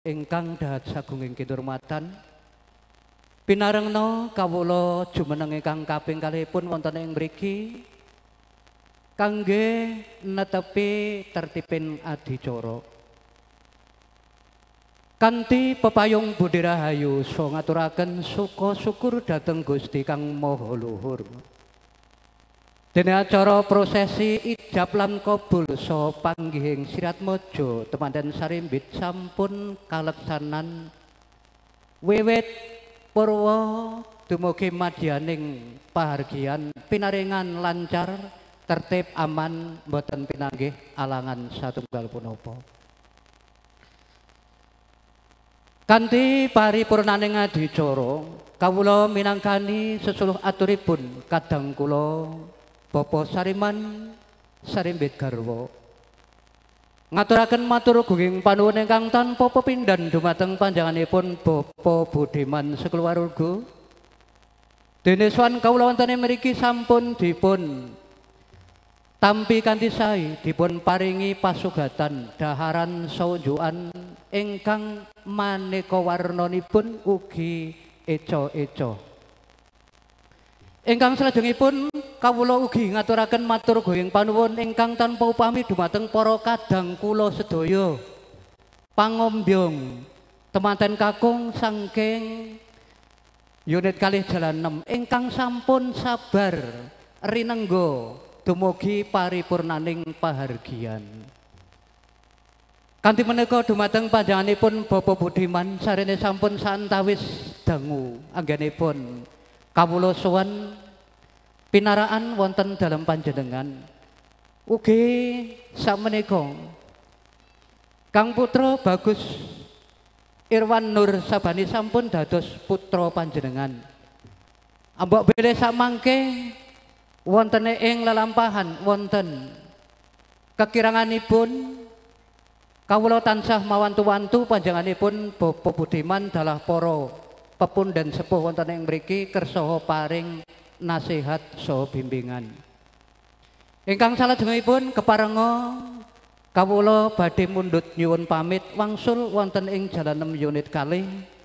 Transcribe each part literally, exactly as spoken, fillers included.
ingkang dahat sagunging kinurmatan pinarengna kawula jumeneng ingkang kaping kalihipun wonten ing mriki kangge netepi tertibin adicara kanthi pepayung budi rahayu so ngaturaken suka syukur dhateng Gusti Kang Maha Luhur. Dene acara prosesi ijab lan kabul saha panggihing sirat mojo temanten sarimbit sampun kaleksanan wiwit purwa dumugi madyaning pahargyan pinaringan lancar tertib aman boten pinanggih alangan satunggal punapa. Kanthi paripurnaning adicara kawula minangkani sesuluh aturipun kadang kula Bapak Sariman Sarimbit Garwa ngaturaken matur gunging panuwun ingkang tanpa pepindhan dumateng panjenenganipun Bapak Budiman sakulawarga. Dene sowan kawula wonten mriki sampun dipun tampi kanthi sae dipun paringi pasugatan daharan saunjukan ingkang maneka warnanipun ugi eca-eca. Ingkang salajengipun kawula ugi ngaturaken matur gunging panuwun ingkang tanpa upami dumateng para kadang kula sedaya pangombyong temanten kakung saking unit kalih jalan enam ingkang sampun sabar rinengga dumugi paripurnaning pahargyan. Kanthi menika dumateng panjenenganipun Bapak Budiman sarene sampun santawis dangu anggenipun kawula sowan pinaraan wonten dalam panjenengan. Ugi sakmenika Kang Putra Bagus Irwan Nur Sabani sampun dados putra panjenengan. Ambok bilih samangke wonten ing lelampahan wonten kekiranganipun kawula tansah mawantu-wantu panjenenganipun Bapak Budiman dalah para pepundhen sepuh wonten ing mriki kersa paring nasihat saha bimbingan. Ingkang salajengipun keparenga kawula badhe mundhut nyuwun pamit wangsul wonten ing jalan enam unit kalih.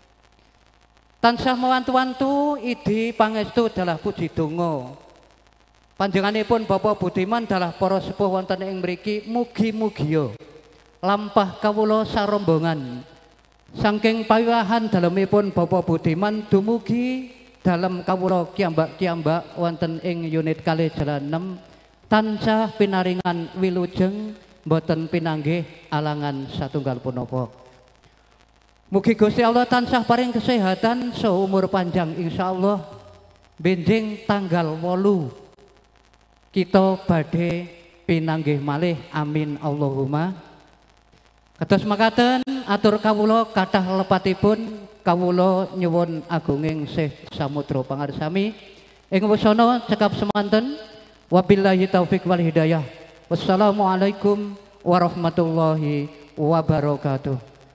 Tansah mawantu-wantu idi pangestu dalah puji donga. Panjenenganipun Bapak Budiman dalah para sepuh wonten ing mriki mugi-mugiya lampah kawula sarombongan saking pawiwahan dalemipun Bapak Budiman dumugi dalem kawula kiambak-kiambak wonten ing unit kalih jalan enam tansah pinaringan wilujeng boten pinanggih alangan satunggal punapa. Mugi Gusti Allah tansah paring kesehatan seumur panjang insyaallah benjing tanggal wolu kita badhe pinanggih malih amin Allahumma. Kados makaten atur kawula kathah lepatipun kawula nyuwun agunging Syekh Samudra pangarsami ing wasana cekap semanten wabillahi taufik wal hidayah. Wassalamualaikum warahmatullahi wabarakatuh.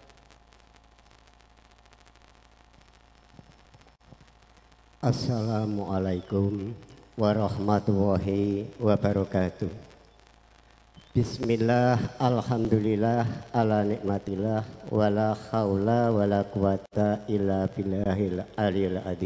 Assalamualaikum warahmatullahi wabarakatuh. Bismillah, alhamdulillah, ala nikmatillah, wala haula wala quwata illa billahil aliyil azim.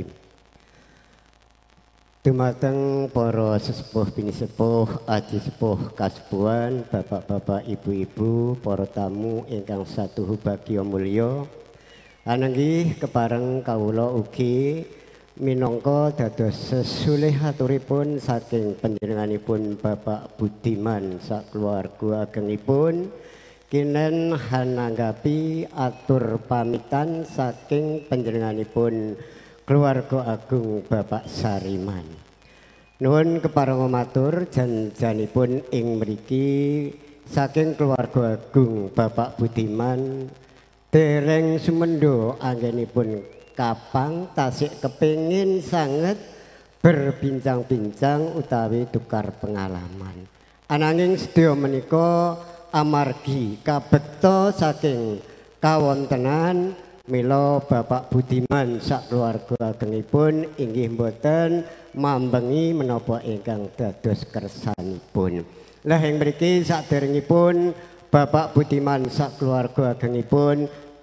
Dumateng para sesepuh bini sepuh, aji sepuh kasepuhan, bapak-bapak, ibu-ibu, para tamu ingkang satuhu bagya mulya. Ananggi kepareng kawula ugi minangka dados sesulih aturipun saking panjenenganipun Bapak Budiman sakluwarga agengipun kinen hananggapi atur pamitan saking panjenenganipun keluarga agung Bapak Sariman. Nuwun keparenga matur janjanipun ing mriki saking keluarga agung Bapak Budiman dereng sumendho anggenipun kapang tasik kepingin sangat berbincang-bincang utawi tukar pengalaman. Ananging sedaya menika amargi kabekta saking kawontenan mila Bapak Budiman sak keluarga agengipun inggih boten mambengi menapa ingkang dados kersanipun. Lah ing mriki saderengipun Bapak Budiman sak keluarga agengipun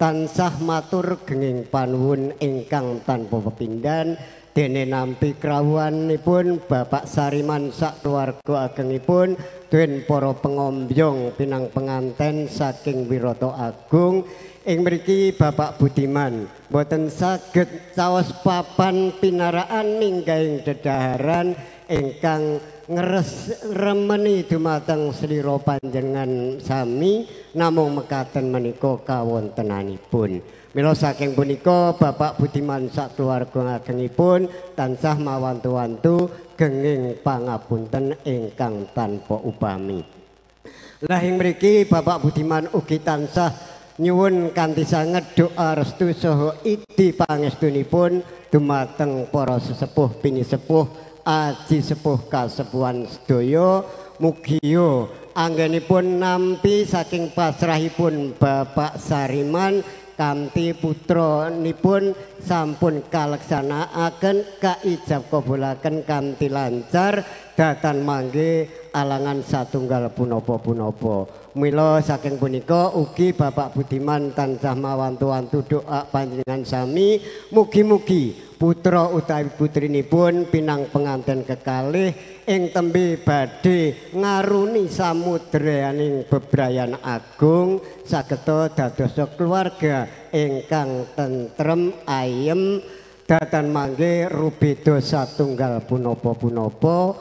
tansah matur genging panuwun ingkang tanpa pepindhan dene nampi krawuhanipun Bapak Sariman sak keluarga agengipun den para pengombyong pinang penganten saking Wirata Agung ing mriki Bapak Budiman boten saged caos papan pinaraan minggahing dedaharan ingkang ngeres remeni dumateng slira panjenengan sami namung mekaten menika kawontenanipun. Mila saking punika Bapak Budiman sak keluarga agengipun tansah mawantu-wantu genging pangapunten ingkang tanpa upami. Lah ing mriki Bapak Budiman ugi tansah nyuwun kanthi sanget doa restu saha idi pangestunipun dumateng para sesepuh pinisepuh aji sepuh kasepuhan sedaya mugi anggenipun nampi saking pasrahipun Bapak Sariman kanthi putranipun sampun kaleksanakaken kaijab kabulaken kanthi lancar datan mangke alangan satunggal punapa-punapa. Mila saking punika ugi Bapak Budiman tansah mawantu-wantu doa panjenengan sami mugi-mugi putra utawi putrinipun pinang penganten kekalih ing tembe badhe ngaruni samudrayaning bebrayan agung sageta dados keluarga ingkang tentrem ayem datan mangke rubeda satunggal punapa-punapa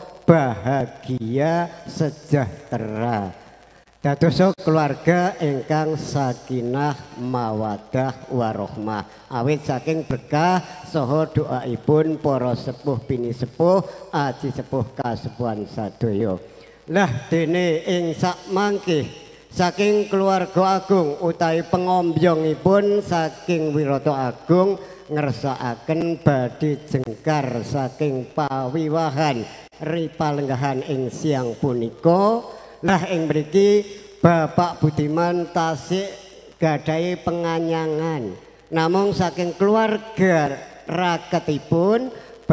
bahagia sejahtera dados keluarga ingkang sakinah mawaddah warahmah awit saking berkah saha doaipun para sepuh pinisepuh aji sepuh kasepuhan sadaya. Lah dene ing sak mangke saking keluarga agung utawi pengombyongipun saking Wirata Agung ngersakaken badhe jengkar saking pawiwahan ripalenggahan ing siang punika. Lah ing mriki Bapak Budiman tasih gadhahi penganyangan namung saking keluarga raketipun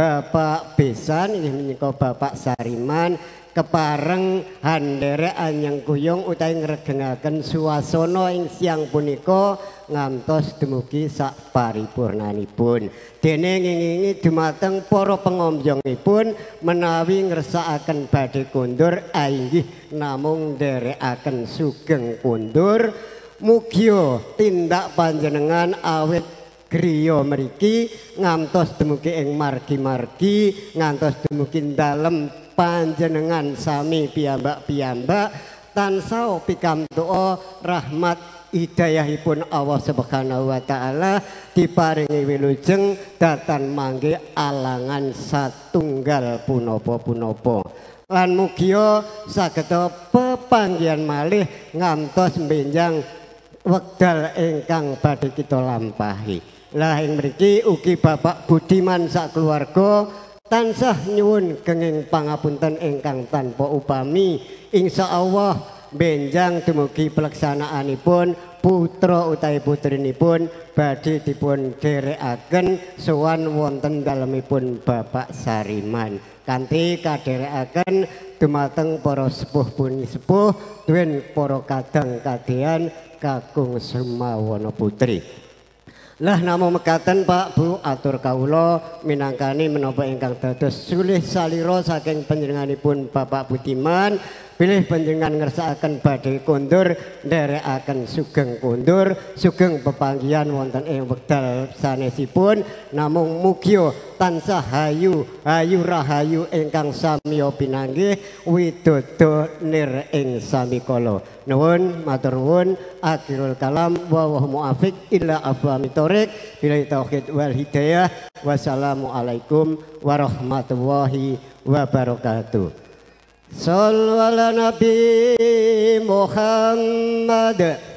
Bapak Besan inggih menika Bapak Sariman kepareng handherek anyang kuyung utawi ngregengaken suasana ing siang punika ngantos dumugi sak paripurnanipun dene ngingingi dumateng para pengombyongipun menawi ngersakaken badhe kundur inggih namung nderekaken sugeng kundur mugi tindak panjenengan awit griya mriki ngantos dumugi ing margi-margi ngantos dumugi dalem panjenengan sami piyambak-piyambak tansah pikantuk rahmat hidayahipun Allah Subhanahu wa taala diparingi wilujeng datan mangke alangan satunggal punapa-punapa lan mugi sageta pepanggihan malih ngantos benjang wekdal ingkang badhe kita lampahi. Lah ing mriki ugi Bapak Budiman sak keluarga tansah nyuwun kenging pangapunten ingkang tanpa upami insyaallah benjang dumugi pelaksanaanipun putra utawi putrinipun badhe dipun dherekaken sowan wonten dalemipun Bapak Sariman kanthi kadherekaken dumateng para sepuh puni sepuh duwen para kadang kadehan kakung Semawana putri. Lah namung mekaten Pak Bu atur kawula minangkani menapa ingkang dados sulih salira saking panjenenganipun Bapak Budiman pilih panjenengan ngersakaken badhe kundur nderekaken sugeng kundur sugeng pepanggihan wonten ing wekdal sanesipun namung mugi tansah hayu hayu rahayu ingkang samiya pinanggih widodo nir ing samikala nuwun matur nuwun akhirul kalam wa wa muafiq illa afwa mitorik billahi tauhid wal hidayah wassalamualaikum warahmatullahi wabarakatuh. Sallu ala Nabi Muhammad.